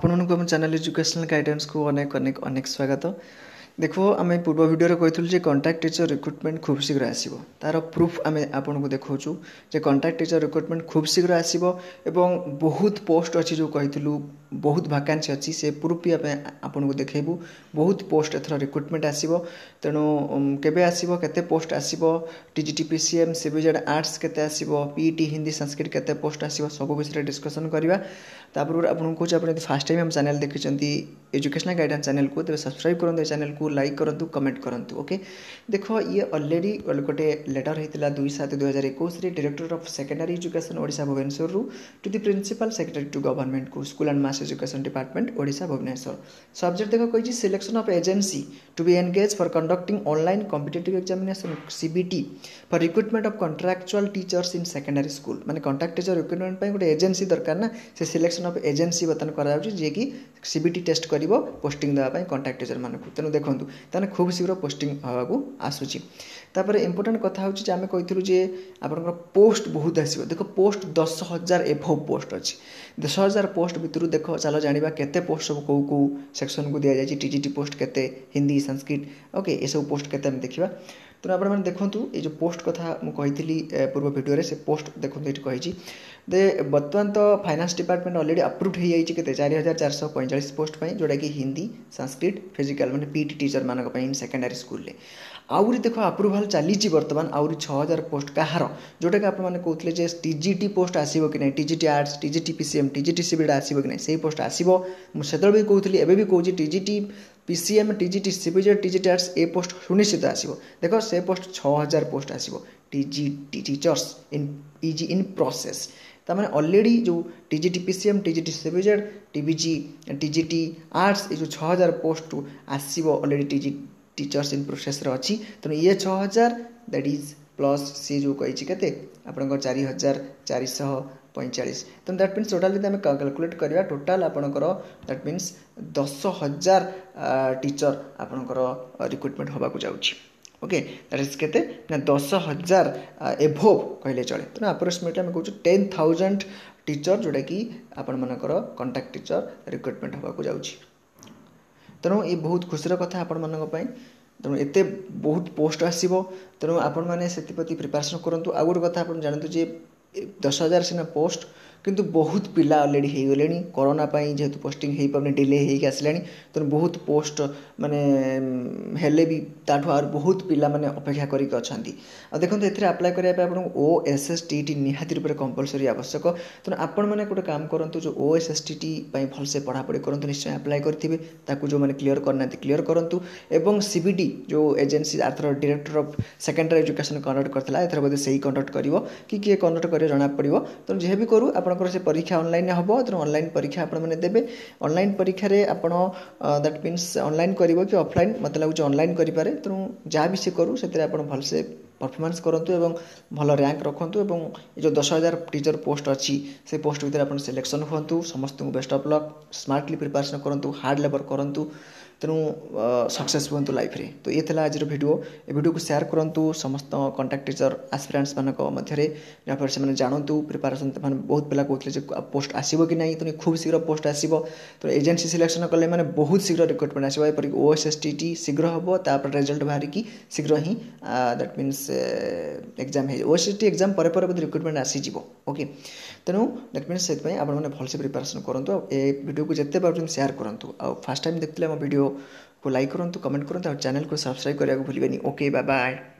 आपको आम channel educational guidance को अनेक अनेक अनेक स्वागत। देखो आम पूर्व वीडियो कहूँ कंट्राक्ट टीचर रिक्रुटमेंट खूब शीघ्र आसो तार प्रूफ आम आपको देखा जे कंट्राक्ट टीचर रिक्रुटमेंट खूब शीघ्र आसो एवं बहुत पोस्ट अच्छी जो कहूँ बहुत वैकेंसी अच्छी से प्रूफ भी आपको देखू बहुत पोस्ट एथर रिक्रुटमेंट आसो तेणु केबे आसो केते पोस्ट आसो टीजीटी पीसीएम सीबीजेड आर्ट्स केते आसो पीईटी हिंदी संस्कृत केते पोस्ट आसो सब विषय डिस्कसन करवा तापर आपको कौच आप फास्ट टाइम हम चैनल देखिए एजुकेशनल गाइडेंस चैनल को तेज सब्सक्राइब करूँ चैनल को लाइक करूँ कमेंट करूँ ओके। देख ये ऑलरेडी गोटे लेटर होता 2/7/2021 director of secondary education Odisha Bhubaneswar to the principal secretary to government को school and mass education department Odisha Bhubaneswar subject देख कही selection of agency to be engage for conducting online competitive examination CBT for recruitment of contractual teachers in secondary school माने contract teacher recruitment गोटे agency दरकार ना से selection of agency बर्तन कर CBT test कर पोस्टिंग देवाई कॉन्ट्रैक्ट टीचर मानक तेणु देखूँ ताने खूब शीघ्र पोस्टिंग होगा आसूची तापर इंपोर्टेंट कथा हूँ आम कही आप पोस्ट बहुत आसो देख पोस्ट 10,000 एभव पोस्ट अच्छी 10,000 पोस्ट भितर देख चलो जाना केते पोस्ट सब कौ कौ सेक्शन को दि जाए टीजीटी पोस्ट केते हिंदी संस्कृत ओके ये सब पोस्ट केते देखा तेणु आप देखूँ ये जो पोस्ट कथा मुझे पूर्व वीडियो से पोस्ट देखो ये कही दे बर्तमान तो फाइनेंस डिपार्टमेंट ऑलरेडी अप्रूव्ड हो जाए 4,445 पोस्ट जोटा कि हिंदी संस्कृत फिजिकल माने पीटी टीचर मानक इन सेकेंडरी स्कूल में आउरी देख अप्रूवाल चली बर्तमान आउरी 6,000 पोस्ट कहार जोटा कि आपने कहते टीजीटी पोस्ट आसो कि नहीं TGT arts TGT PCM TGT CBD आसो कि नहीं से पोस्ट आसो मुझे भी कहूँ एवं भी कहूँ TGT PCM TGT CBZ TGT arts ए पोस्ट सुनिश्चित आसो देख से पोस्ट 6,000 पोस्ट आसो TGT teachers in PG in process तमें ऑलरेडी जो TGT PCM TGT CBZ TBG TGT arts ये जो 6,000 पोस्ट आसो already TG teachers in process अच्छी तेणु ये 6,000 दैट इज प्लस सी जो कही के आप 4,445 तेणु दैट मीन्स टोटाल आम कैलकुलेट करवा टोटाल आपंकर दैट मीन्स 10,000 टीचर आपंकर रिक्रुटमेंट होगा जाऊँगी ओके दैट इज केते ना 10,000 एभव कहले चले तेणु अप्रोक्सीमेटली आम कहूँ 10,000 टीचर जोटा कि आपण मानकर कॉन्ट्रैक्ट टीचर रिक्रुटमेंट होगा जाऊँगी तेणु ये बहुत खुशी कथा आपण मानक तेणु एत बहुत पोस्ट आसो तेणु आपण मैंने से प्रिपेरेसन करूँ आ गोटे कथा आप जानते जे 10,000 सिना पोस्ट किंतु बहुत पिला ऑलरेडी हो गले कोरोना जेहेतु पोस्टिंग हो पाने डिले होगी आसला तेणु बहुत पोस्ट माने हेले भी ताठू और बहुत पिला माने अपेक्षा करके अच्छा देखो ये अप्लाई करने आपको OSSTT निहाती रूप में कंपलसरी आवश्यक तेणु आपण मैंने गोटे काम करूँ जो OSSTT भलसे पढ़ापढ़ी करूँ निश्चय अप्लाई करेंगे ताकू जो मैंने क्लीयर करना क्लीयर करूँ एवं सीबीडी जो एजेंसी आर्थर director of secondary education conduct करता एथर बोधे से ही कंडक्ट कर किए कंडक्ट कर जना पड़ो तेणु जे भी करूँ आप से परीक्षा ऑनलाइन हम तेणु ऑनलाइन परीक्षा आपने देवे ऑनलाइन परीक्षा आप दैट मीन्स ऑनलाइन कर कि ऑफलाइन मत लगुच ऑनलाइन करें तेणु जहाँ भी सी करूँ से भलसे परफॉर्मेंस करूँ एवं भल रैंक रखुँ एवं जो 10,000 टीचर पोस्ट अच्छी से पोस्ट भितर आप सिलेक्शन हूँ समस्त best of luck smartly preparation करूँ हार्ड लेबर करूँ तेणु सक्सेस हूँ लाइफ रे तो ये था आज वीडियो को शेयर करूँ समस्त कॉन्ट्रैक्ट टीचर एस्पिरेंट्स मानक मध्य जहाँफल से जानतु प्रिपरेशन बहुत पिला कहते पोस्ट आसो कि नहीं तेणु खूब शीघ्र पोस्ट आसो तो एजेंसी सिलेक्शन कले मैंने बहुत शीघ्र रिक्रुटमेंट आसो एपरिक OSSTT शीघ्र हम तापर रिजल्ट बाहर की शीघ्र ही दैट मीन्स एग्जाम है OSSTT एग्जाम पर रिक्रुटमेंट आसीज ओके तेणु दैट मीन्स से आपने भलसे प्रिपरेशन करूँ ए वीडियो को जिते पार्टी शेयर करूँ आ फर्स्ट टाइम देखते वीडियो को लाइक करूँ कमेंट करूँ और चैनल को सब्सक्राइब करने को भूलें ओके बाय बाय।